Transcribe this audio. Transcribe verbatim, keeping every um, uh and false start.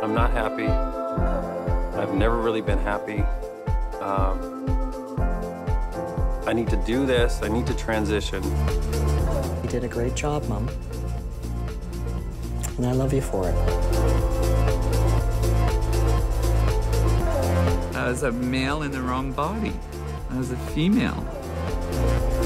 I'm not happy. I've never really been happy. Um, I need to do this. I need to transition. You did a great job, Mom. And I love you for it. I was a male in the wrong body. I was a female.